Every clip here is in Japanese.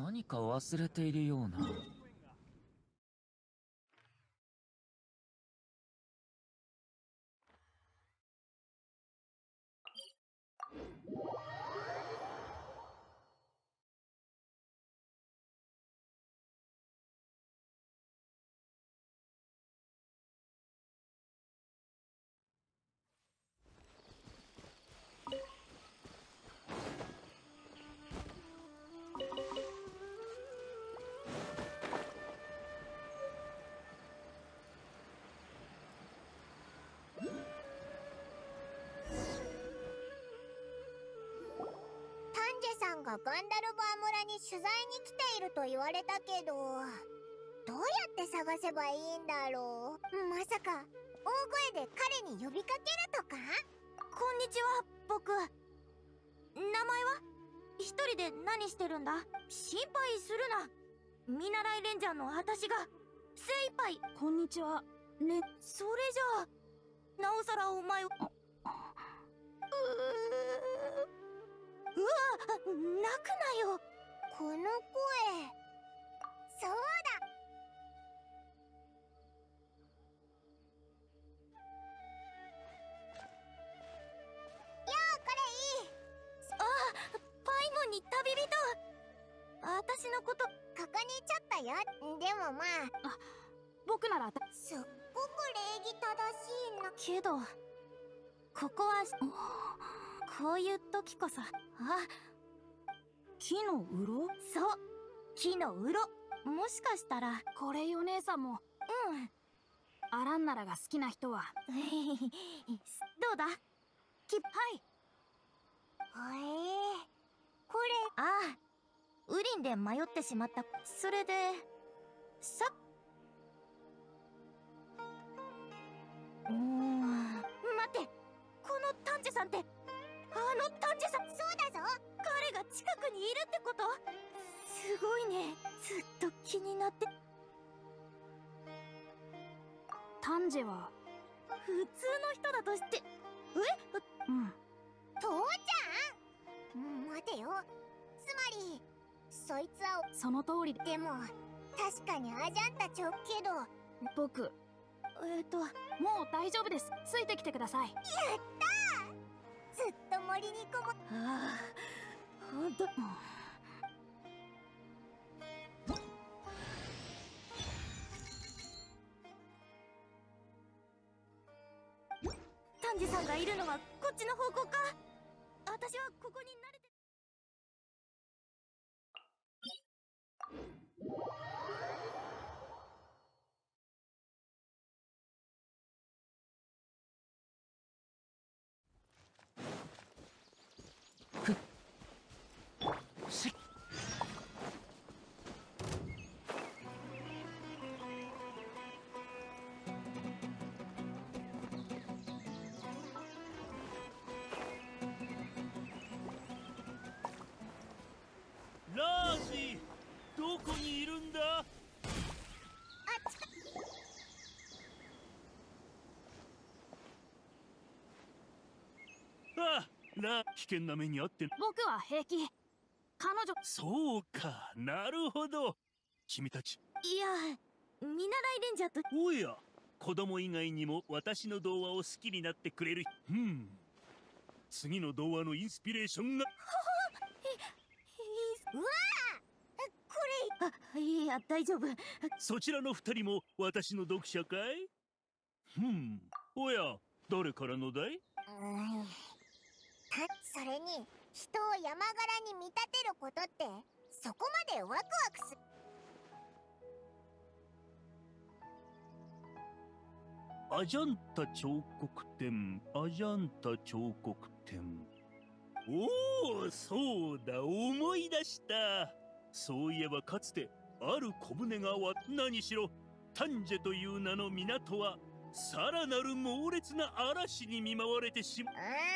何か忘れているような。 さんがガンダルバー村に取材に来ていると言われたけど、どうやって探せばいいんだろう。まさか大声で彼に呼びかけるとか？ こんにちは、僕。名前は？一人で何してるんだ？心配するな。見習いレンジャーの私が精一杯。 こんにちは。 それじゃあなおさらお前を。うわ、泣くなよ。 この声、そうだ。やあ、これいい。 あ、パイモンに旅人。私のことここにちょっとよ。でもまあ、 僕ならすっごく礼儀正しいな。 けどここはこういう時こそ。 木のうろ？ そう、木のうろ。もしかしたらこれよ姉さんも。アランナラが好きな人はどうだ？はい。 これ、 ウリンで迷ってしまった。それで待って、このタンジェさんってタンジェさん。 そうだぞ。 彼が近くにいるってこと？すごいね。ずっと気になって。 タンジェは普通の人だとして。 父ちゃん？待てよ。つまりそいつは。 その通りでも確かにアジャンたちをけど。 僕、もう大丈夫です。ついてきてください。 やったー。ずっと森にこも。 ほんと。タンジさんがいるのはこっちの方向か。私はここに慣れて。 ラージ、どこにいるんだ？危険な目に遭って。 僕は平気。彼女。 そうか、なるほど。君たち。 いや、見習いレンジャーと。 おや、子供以外にも私の童話を好きになってくれる。次の童話のインスピレーションが。 うわー、これ。いや、大丈夫。 そちらの二人も私の読者かい？おや、誰からのだい？ それに人を山柄に見立てることってそこまでワクワクする。 アジャンタ彫刻展、アジャンタ彫刻展。おお、そうだ、思い出した。そういえばかつてある小舟が何しろタンジェという名の港はさらなる猛烈な嵐に見舞われてしまう。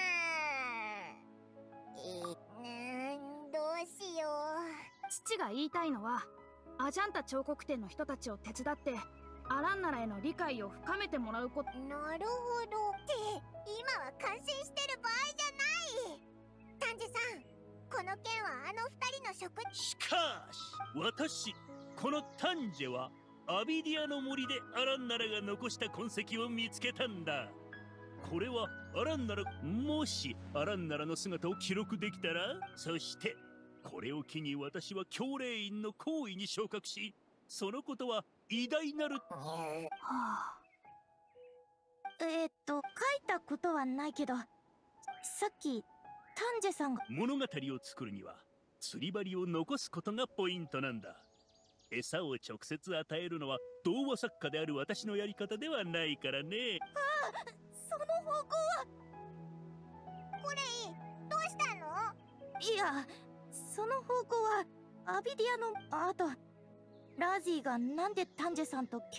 どうしよう。 父が言いたいのは、アジャンタ彫刻展の人たちを手伝ってアランナラへの理解を深めてもらうこと。 なるほど。って今は感心してる場合じゃない。タンジェさん、この件はあの二人の職。 しかし私、このタンジェはアビディアの森でアランナラが残した痕跡を見つけたんだ。これはアランナラ、もしアランナラの姿を記録できたら、そしてこれを機に私は教令員の行為に昇格し、そのことは偉大なる。 はあ、書いたことはないけど、さっきタンジェさんが。 物語を作るには釣り針を残すことがポイントなんだ。餌を直接与えるのは童話作家である私のやり方ではないからね。 ああ、その方向は。 これどうしたの？ いや、その方向はアビディアの、あとラージーがなんでタンジェさんと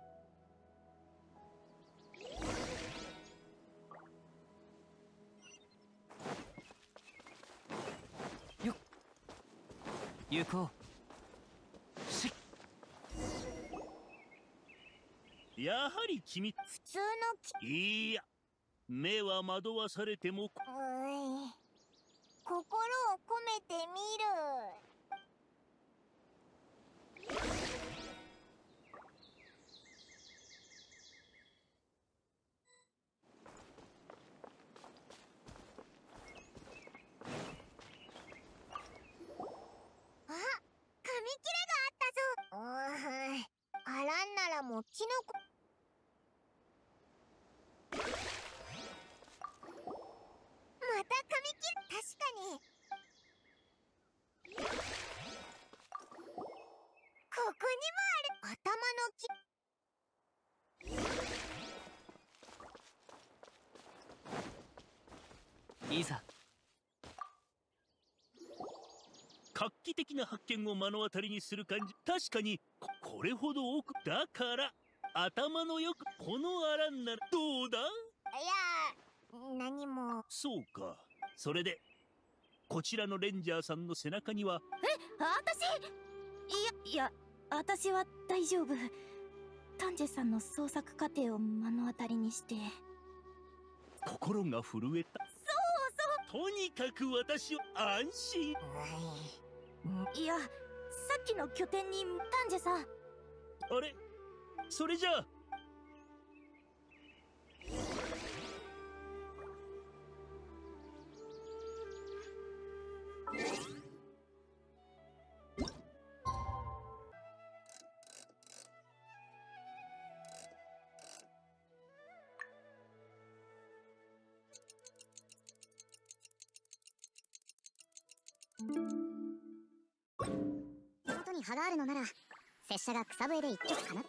行こう。 やはり君、 普通のいや、目は惑わされても。 心を込めてみる。あ、紙切れがあったぞ。アランならもキノコ。また紙切れ。確かに。ここにもある。頭のいざ。 画期的な発見を目の当たりにする感じ。確かにこれほど多く。だから頭のよく、このアランならどうだ？ いや、何も。 そうか。それでこちらのレンジャーさんの背中には。 いや、私は大丈夫。タンジェさんの創作過程を目の当たりにして。 心が震えた。とにかく私を安心。 いや、さっきの拠点にタンジェさん。 あれ、それじゃあ。 手元に葉があるのなら拙者が草笛で一曲かな。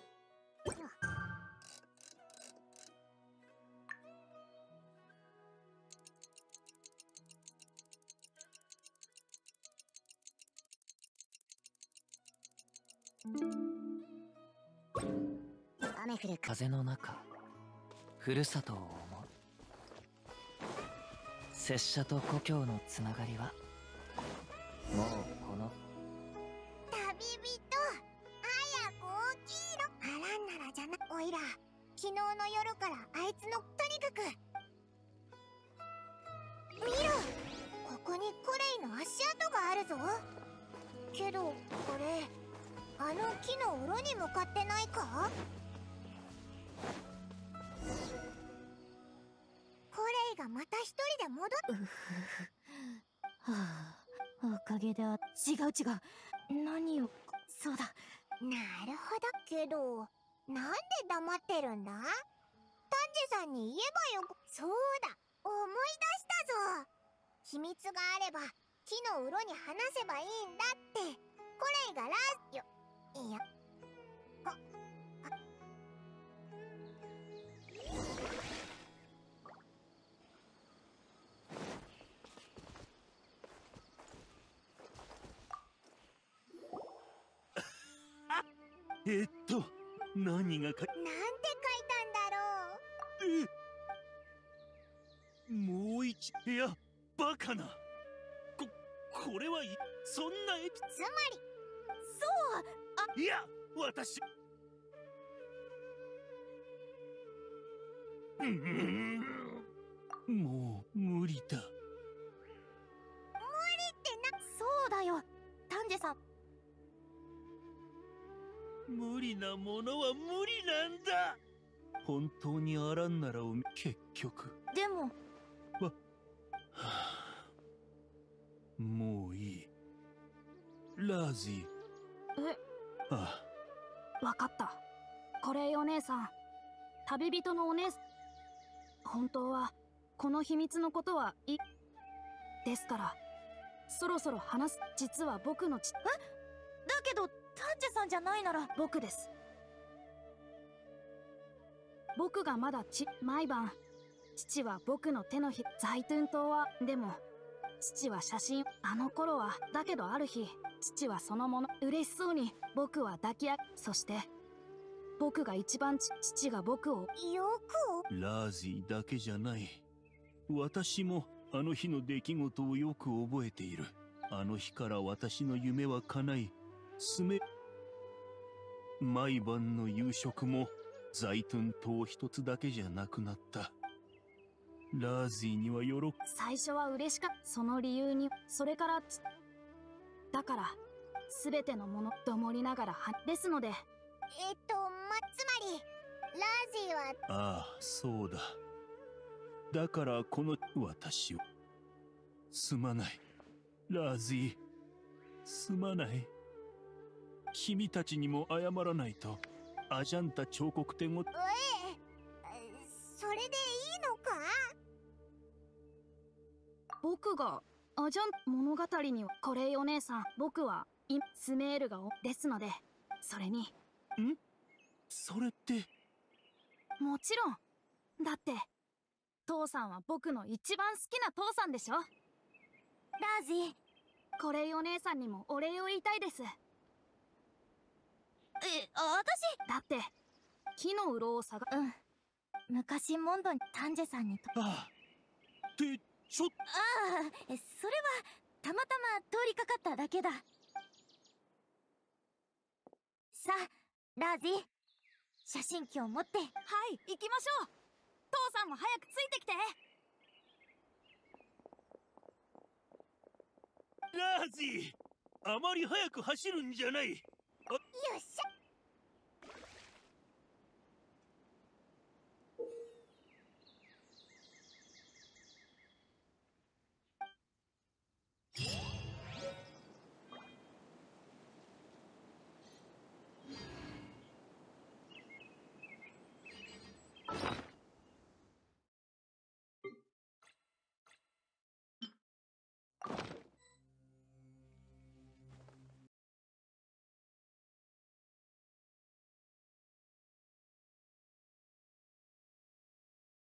雨降る風の中、ふるさとを思う。拙者と故郷のつながりはもうこの旅人、早く大きいの。アランならじゃな。おいら昨日の夜からあいつの。とにかく見ろ、ここにコレイの足跡があるぞ。けどこれあの木のうろに向かってないか？コレイがまた一人で戻っ。 はあ、おかげで。違う。何を。そうだ。 なるほど。けどなんで黙ってるんだ？タンジェさんに言えばよ。そうだ、思い出したぞ。秘密があれば木のうろに話せばいいんだって。コレイがいや何がなんて書いたんだろう。 もう一。いや、バカな。これはそんなつまりそう。 いや、私。もう無理だ。 無理ってな。 そうだよ。タンジェさん。 無理なものは無理なんだ。本当にアランナラを結局。 でもはあ、もういい。ラーズィ。あわかった。これお姉さん、旅人のお姉さん、本当はこの秘密のことはいですから、そろそろ話す。実は僕のだけどタンジェさんじゃないなら。 僕です。僕がまだ毎晩父は僕の手のひザイトゥン島は。でも父は写真、あの頃は。だけどある日、父はそのもの嬉しそうに僕は抱き合い、そして僕が一番父が僕を。 よくラーズィだけじゃない。私もあの日の出来事をよく覚えている。あの日から私の夢は叶い、毎晩の夕食もザイトゥン島一つだけじゃなくなった。ラーズィには最初は嬉しかった。その理由に、それからだから全てのものともりながらですので。 つまりラージーは。 ああ、そうだ。だからこの私を。すまないラーズィ、すまない。君たちにも謝らないと。アジャンタ彫刻展を。 それでいいのか？ 僕がアジャン物語には。これお姉さん、僕はスメールがですので。それにそれってもちろん。だって父さんは僕の一番好きな父さんでしょ。 ラージー、 これお姉さんにもお礼を言いたいです。 私だって木の鱗を昔モンドにタンジェさんにああってちょっと。 ああ、それはたまたま通りかかっただけだ。さあラージー、写真機を持って。 はい、行きましょう。父さんも早くついてきて。 ラーズィ、あまり早く走るんじゃない。